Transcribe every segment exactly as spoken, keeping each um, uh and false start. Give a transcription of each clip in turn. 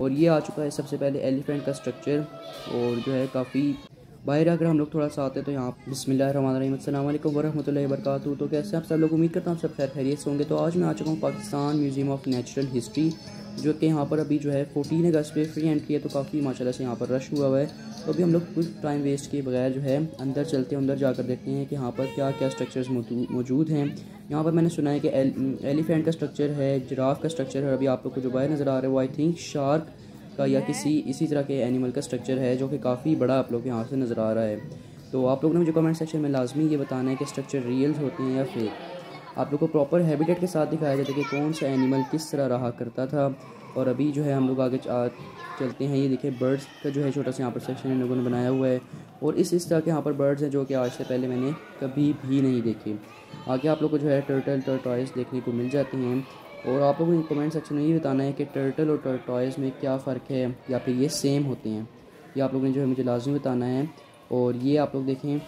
और ये आ चुका है सबसे पहले एलिफेंट का स्ट्रक्चर, और जो है काफ़ी बाहर अगर हम लोग थोड़ा सा आते हैं तो यहाँ बिस्मिल्लाहिर्रहमानिर्रहीम अस्सलाम वालेकुम वरहमतुल्लाहि वबरकातुहू। तो कैसे आप सब लोग, उम्मीद करता हूँ सब खैर खैरियत से होंगे। तो आज मैं आ चुका हूँ Pakistan museum of natural history, जो कि यहाँ पर अभी जो है फोर्टीन अगस्त पे फ्री एंट्री है। तो काफ़ी माशाल्लाह से यहाँ पर रश हुआ हुआ है। तो अभी हम लोग कुछ टाइम वेस्ट किए बगैर जो है अंदर चलते हैं, अंदर जाकर देखते हैं कि यहाँ पर क्या क्या स्ट्रक्चर्स मौजूद हैं। यहाँ पर मैंने सुना है कि एल, एलिफेंट का स्ट्रक्चर है, जिराफ का स्ट्रक्चर है, अभी आप लोग को जो बाहर नज़र आ रहा है वो आई थिंक शार्क का या किसी इसी तरह के एनिमल का स्ट्रक्चर है, जो कि काफ़ी बड़ा आप लोग यहाँ से नज़र आ रहा है। तो आप लोगों ने मुझे कमेंट सेक्शन में लाजमी ये बताना है कि स्ट्रक्चर रियल होते हैं या फेक। आप लोग को प्रॉपर हैबिटेट के साथ दिखाया जाता है कि कौन सा एनिमल किस तरह रहा करता था। और अभी जो है हम लोग आगे चलते हैं। ये देखिए बर्ड्स का जो है छोटा सा यहाँ पर सेक्शन इन लोगों ने बनाया हुआ है, और इस इस तरह के यहाँ पर बर्ड्स हैं जो कि आज से पहले मैंने कभी भी नहीं देखे। आगे आप लोग को जो है टर्टल टर्टॉइस देखने को मिल जाती हैं। और आप लोगों को कमेंट सेक्शन में ये बताना है कि टर्टल और टर्टॉइस में क्या फ़र्क है या फिर ये सेम होते हैं, ये आप लोगों ने जो है मुझे लाजमी बताना है। और ये आप लोग देखें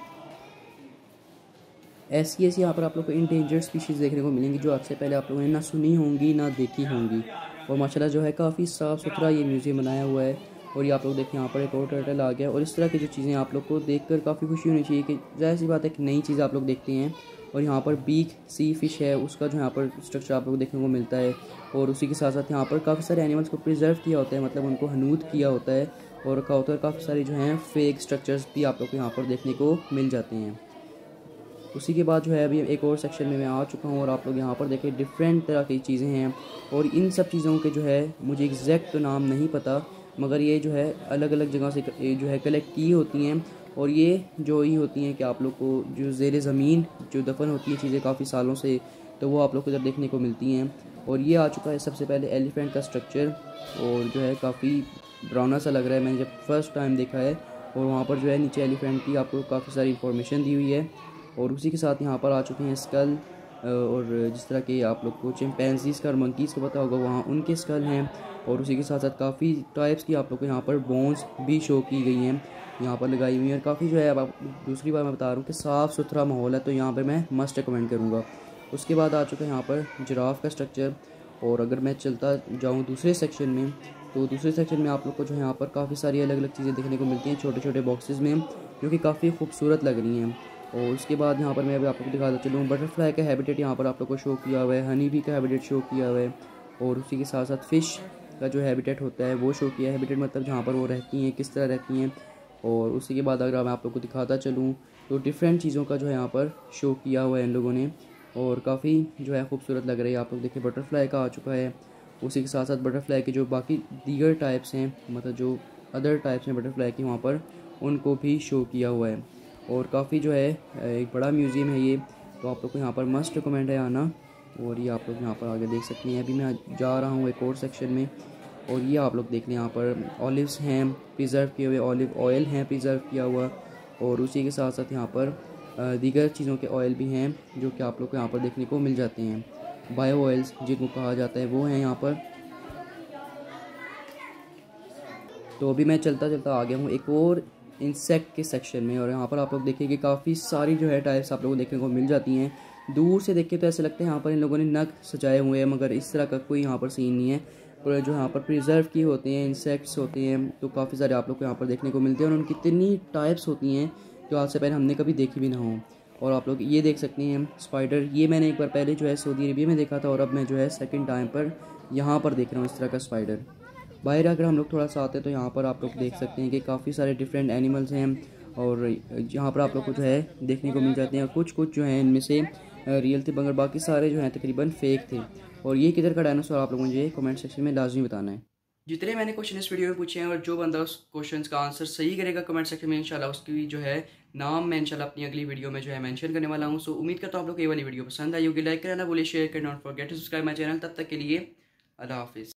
ऐसी ऐसी यहाँ पर आप लोग को इंडेंजर्ड स्पीशीज़ देखने को मिलेंगी जो आज से पहले आप लोगों ने ना सुनी होंगी ना देखी होंगी। और माशाल्लाह जो है काफ़ी साफ़ सुथरा ये म्यूज़ियम बनाया हुआ है। और ये आप लोग देखें यहाँ पर एक और टर्टल आ गया। और इस तरह की जो चीज़ें आप लोग को देखकर काफ़ी खुशी होनी चाहिए कि ज़ाहिर सी बात है कि नई चीज़ आप लोग देखते हैं। और यहाँ पर बीक सी फिश है, उसका जो यहाँ पर स्ट्रक्चर आप लोग को देखने को मिलता है। और उसी के साथ साथ यहाँ पर काफ़ी सारे एनिमल्स को प्रिजर्व किया होता है, मतलब उनको हनूत किया होता है और रखा होता है। काफ़ी सारी जो हैं फेक स्ट्रक्चर्स भी आप लोग को यहाँ पर देखने को मिल जाते हैं। उसी के बाद जो है अभी एक और सेक्शन में मैं आ चुका हूँ, और आप लोग यहाँ पर देखें डिफरेंट तरह की चीज़ें हैं। और इन सब चीज़ों के जो है मुझे एग्जैक्ट तो नाम नहीं पता, मगर ये जो है अलग अलग जगह से जो है कलेक्ट की होती हैं। और ये जो ही होती हैं कि आप लोग को जो ज़ेर ज़मीन जो दफन होती हैं चीज़ें काफ़ी सालों से, तो वो आप लोग को इधर देखने को मिलती हैं। और ये आ चुका है सबसे पहले एलिफेंट का स्ट्रक्चर, और जो है काफ़ी डरावना सा लग रहा है, मैंने जब फर्स्ट टाइम देखा है। और वहाँ पर जो है नीचे एलिफेंट की आपको काफ़ी सारी इंफॉर्मेशन दी हुई है। और उसी के साथ यहाँ पर आ चुके हैं स्कल, और जिस तरह के आप लोग को चिंपैंजीज़ का और मंकीज़ को पता होगा वहाँ उनके स्कल हैं। और उसी के साथ साथ काफ़ी टाइप्स की आप लोग को यहाँ पर बोन्स भी शो की गई हैं, यहाँ पर लगाई हुई हैं। और काफ़ी जो है अब आप दूसरी बार मैं बता रहा हूँ कि साफ़ सुथरा माहौल है, तो यहाँ पर मैं मस्ट रिकमेंड करूँगा। उसके बाद आ चुका है यहाँ पर जिराफ का स्ट्रक्चर। और अगर मैं चलता जाऊँ दूसरे सेक्शन में, तो दूसरे सेक्शन में आप लोग को जो है यहाँ पर काफ़ी सारी अलग अलग चीज़ें देखने को मिलती हैं छोटे छोटे बॉक्सेस में, जो कि काफ़ी खूबसूरत लग रही हैं। और उसके बाद यहाँ पर मैं अभी आप लोग को दिखाता चलूँ बटरफ्लाई का हैबिटेट यहाँ पर आप लोग को शो किया हुआ है, हनी बी का हैबिटेट शो किया हुआ है। और उसी के साथ साथ फ़िश का जो हैबिटेट होता है वो शो किया है, हैबिटेट मतलब जहाँ पर वो रहती हैं किस तरह रहती हैं। और उसी के बाद अगर मैं आप लोग को दिखाता चलूँ तो डिफरेंट चीज़ों का जो है यहाँ पर शो किया हुआ है इन लोगों ने, और काफ़ी जो है खूबसूरत लग रही है। आप लोग देखिए बटरफ्लाई का आ चुका है। उसी के साथ साथ बटरफ्लाई के जो बाकी दीगर टाइप्स हैं, मतलब जो अदर टाइप्स हैं बटरफ्लाई की, वहाँ पर उनको भी शो किया हुआ है। और काफ़ी जो है एक बड़ा म्यूज़ियम है ये, तो आप लोग को यहाँ पर मस्ट रिकमेंड है आना। और ये आप लोग यहाँ पर आगे देख सकते हैं। अभी मैं जा रहा हूँ एक और सेक्शन में, और ये आप लोग देख लें यहाँ पर ऑलिव्स हैं प्रिजर्व किए हुए, ऑलिव ऑयल हैं प्रिजर्व किया हुआ। और उसी के साथ साथ यहाँ पर दीगर चीज़ों के ऑयल भी हैं जो कि आप लोग को यहाँ पर देखने को मिल जाते हैं। बायो ऑयल्स जिनको कहा जाता है वो हैं यहाँ पर। तो अभी मैं चलता चलता आ गया हूँ एक और इंसेक्ट के सेक्शन में, और यहाँ पर आप लोग देखिए कि काफ़ी सारी जो है टाइप्स आप लोगों को देखने को मिल जाती हैं। दूर से देख के तो ऐसे लगता है यहाँ पर इन लोगों ने नग सजाए हुए हैं, मगर इस तरह का कोई यहाँ पर सीन नहीं है। और जो यहाँ पर प्रिजर्व किए होते हैं इंसेक्ट्स होते हैं, तो काफ़ी सारे आप लोग को यहाँ पर देखने को मिलते हैं। और उनकी इतनी टाइप्स होती हैं जो आज से पहले हमने कभी देखी भी ना हो। और आप लोग ये देख सकते हैं स्पाइडर, ये मैंने एक बार पहले जो है सऊदी अरबिया में देखा था, और अब मैं जो है सेकेंड टाइम पर यहाँ पर देख रहा हूँ इस तरह का स्पाइडर। बाहर अगर हम लोग थोड़ा सा आते हैं तो यहाँ पर आप लोग देख सकते हैं कि काफ़ी सारे डिफरेंट एनिमल्स हैं, और यहाँ पर आप लोग को जो है देखने को मिल जाते हैं। और कुछ कुछ जो हैं इनमें से रियल थे, मगर बाकी सारे जो हैं तकरीबन फेक थे। और ये किधर का डायनासोर आप लोगों मुझे कमेंट सेक्शन में लाजमी बताना है। जितने मैंने क्वेश्चन इस वीडियो में पूछे हैं, और जो बंदा उस क्वेश्चन का आंसर सही करेगा कमेंट सेक्शन में, इंशाल्लाह उसकी जो है नाम मैं इंशाल्लाह अपनी अगली वीडियो में जो है मेंशन करने वाला हूँ। सो उम्मीद करता हूँ आप लोग ये वाली वीडियो पसंद आई होगी। लाइक करना बोले, शेयर करना और forget to subscribe my channel. तब तक के लिए अल्लाह हाफिज़।